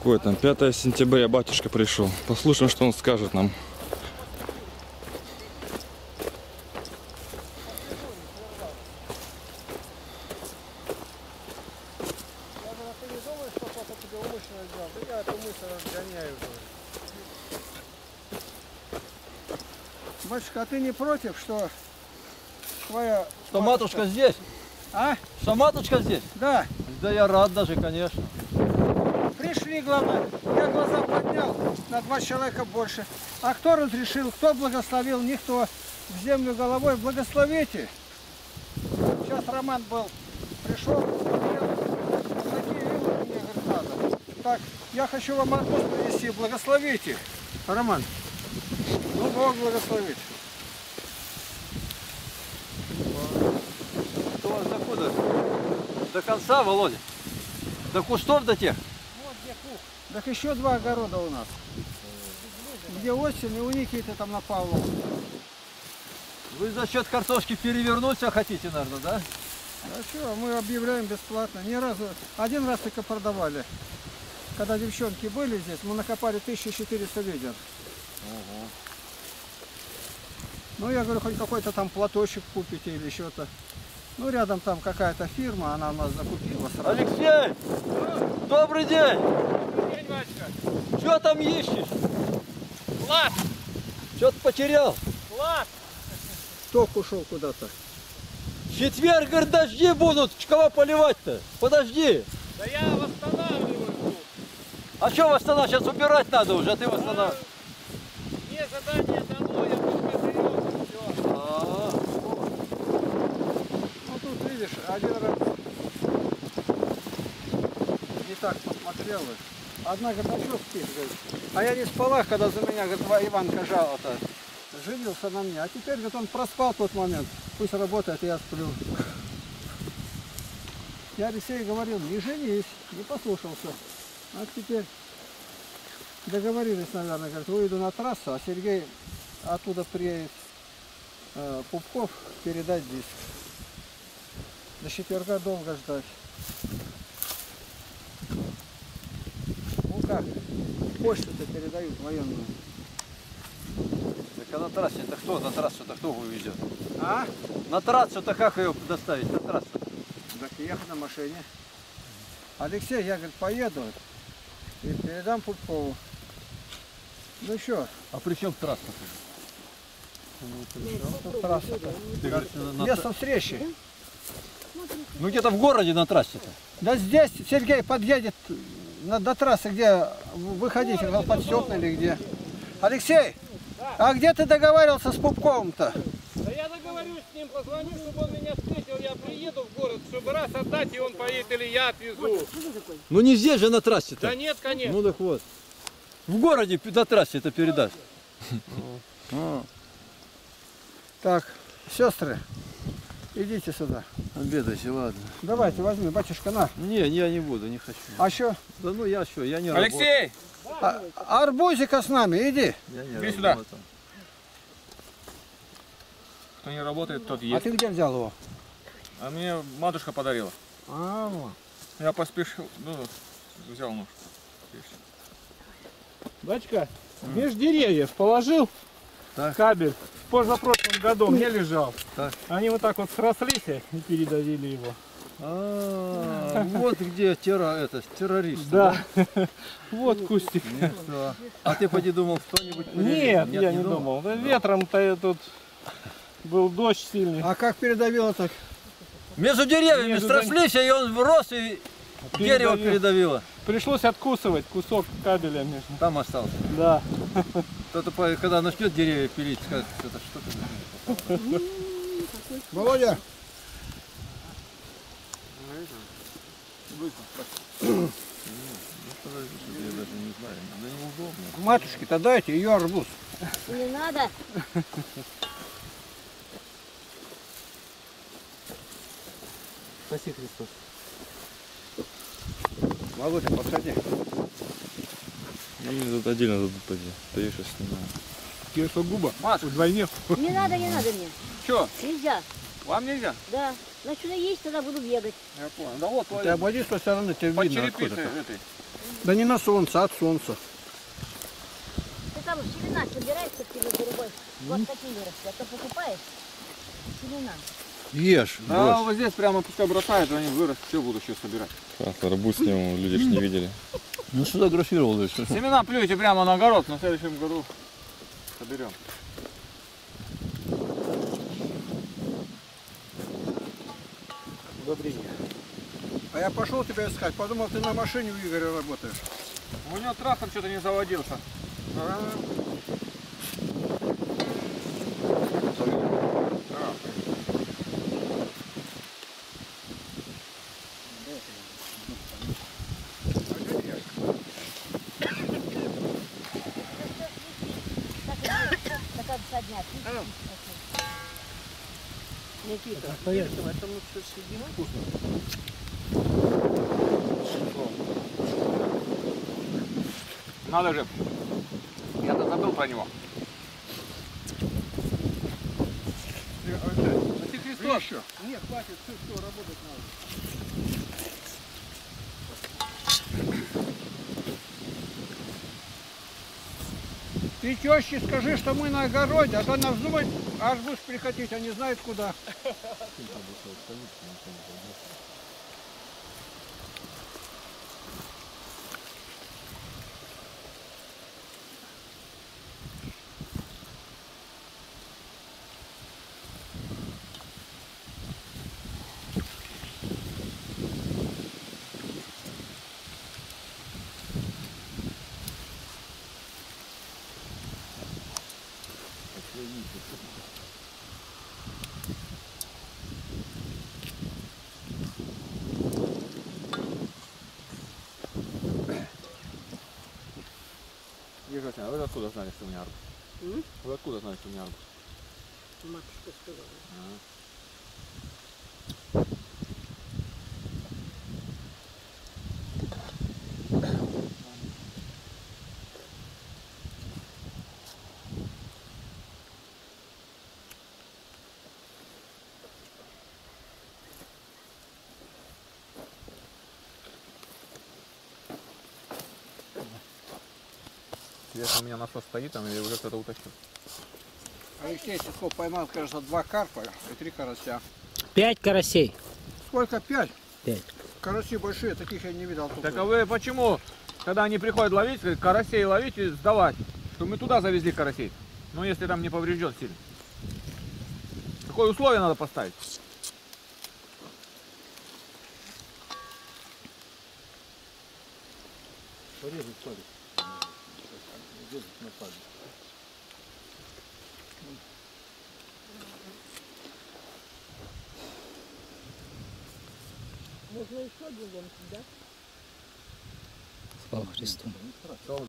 Какое там 5 сентября, батюшка пришел. Послушаем, что он скажет нам. Батюшка, а ты не против, что твоя... Что матушка здесь? А? Что матушка здесь? Да. Да я рад даже, конечно. Пришли, главное. Я глаза поднял, на 2 человека больше. А кто разрешил, кто благословил? Никто. В землю головой благословите. Сейчас Роман был, пришел, такие вилы мне, говорит, надо. Так, я хочу вам арбуз принести, благословите. Роман, ну Бог благословит. Что у вас дохода? До конца, Володя? До кустов до тех? Вот где кух. Так еще 2 огорода у нас. Где осень и у Никиты там на Павлову. Вы за счет картошки перевернуться хотите, наверное, да? А что, мы объявляем бесплатно. Ни разу, 1 раз только продавали. Когда девчонки были здесь, мы накопали 1400 ведер. Ого. Ну, я говорю, хоть какой-то там платочек купите или что-то. Ну, рядом там какая-то фирма, она у нас закупила сразу. Алексей! Добрый день! Добрый день, батюшка. Что там ищешь? Класс! Что-то потерял. Класс! Ток ушел куда-то. В четверг, говорит, дожди будут. Кого поливать-то? Подожди. Да я восстанавливаю тут. А что восстанавливать? Сейчас убирать надо уже, а ты восстанавливаешь. Мне задание дано, я только берем, все. Ну, тут, видишь, 1 раз не так посмотрел. Одна, говорит, а что спишь, говорит. А я не спала, когда за меня, говорит, Иванка жала-то. Женился на мне. А теперь, говорит, он проспал тот момент. Пусть работает, я сплю. Я Алексею говорил, не женись, не послушался. А теперь договорились, наверное, говорит, выйду на трассу, а Сергей оттуда приедет Пупков передать диск. До четверга долго ждать. Ну как, почту-то передают военную. Так а на трассе-то кто? На трассу-то кто вывезет? А? На трассу-то как ее доставить? На трассу? Так ехать на машине. Алексей, я, говорит, поеду и передам Пупкову. Ну что? А при чем трасса? Трасса-то. Ты говоришь, Место встречи. ну где-то в городе на трассе-то. Да здесь Сергей подъедет до трассы, где выходить, под Степной или где. Алексей, а где ты договаривался с Пупковым-то? Да я договорюсь с ним, позвоню, чтобы он меня встретил, я приеду в город, чтобы раз отдать, и он поедет, или я отвезу. Ну не здесь же на трассе-то. Да нет, конечно. Ну так вот. В городе на трассе это передаст. Так, сестры, идите сюда. Обедайте, ладно. Давайте, возьми, батюшка, на. Не, я не буду, не хочу. А что? Да ну я что, я не Алексей! Арбузика с нами, иди. работаю. Иди сюда. Кто не работает, тот А ест. ты где взял его? А мне матушка подарила. Вот. Я поспешил, ну, взял нож. Батюшка, между деревьев положил Так. кабель. В позапрошлом году мне лежал. Так. Они вот так вот срослись и передавили его. Вот где террорист. Да. Вот кустик. Да. А ты поди думал, кто-нибудь Нет, я не думал. Да ветром-то я тут был дождь сильный. А как передавило так? Между деревьями Между срослись, и он врос, и дерево передавило. Пришлось откусывать кусок кабеля между. Там остался. Да. Кто-то, когда начнет деревья пилить, скажет, это что-то. Володя. Я даже не знаю, да неудобно. Матушке-то дайте ее арбуз. Не надо. Спаси Христос. Володя, подходи. Ну, мне тут отдельно тут поди. Да я сейчас снимаю. Тебе что, губа? Мат. Вдвойне. Не надо мне. Че, Нельзя. вам нельзя? Да. Начну есть, тогда буду бегать. Я понял. Да вот, Ты обойди с той стороны, тебе под видно черепицей откуда-то. этой. Да не на солнце, а от солнца. Ты там семена собираешь, как тебе голубой. Вот такие вырасти, а то покупаешь семена. Ешь. Да, вот здесь прямо пускай бросают, они вырастут, все буду еще собирать. Класс, арбуз сниму, люди ж не видели. Ну сфотографировал еще. Семена плюете прямо на огород, на следующем году соберем. Удобрение. А я пошел тебя искать, подумал, ты на машине у Игоря работаешь. У него трактор что-то не заводился. До конца дня. Никита, Это лучше съедим вкусно. Надо же. Я-то забыл про него. а ты Христос еще? Нет, хватит, все, работать надо. Ты теще скажи, что мы на огороде, а то нас думают, аж будешь приходить, а не знают куда. Ежа, вы откуда знали, что у меня арбуз? Вы откуда знали, что у меня арбуз? Матушка сказала. Если у меня насос стоит, там я уже кто-то утащил. Алексей Сисков поймал, кажется, 2 карпа и 3 карася. 5 карасей. Сколько? 5? 5. Караси большие, таких я не видал. Так а вы почему, когда они приходят ловить, карасей ловить и сдавать? Что мы туда завезли карасей. Ну если там не поврежден сильно. Какое условие надо поставить? Порезать палец. Резать на палец. Можно еще один, да? Слава Христу.